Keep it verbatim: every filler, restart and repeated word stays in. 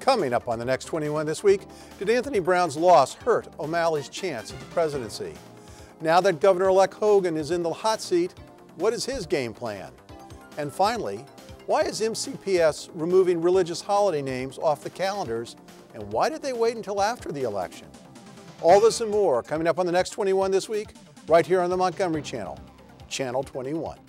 Coming up on the Next twenty-one this week, did Anthony Brown's loss hurt O'Malley's chance at the presidency? Now that Governor-elect Hogan is in the hot seat, what is his game plan? And finally, why is M C P S removing religious holiday names off the calendars, and why did they wait until after the election? All this and more coming up on the Next twenty-one this week, right here on the Montgomery Channel, Channel twenty-one.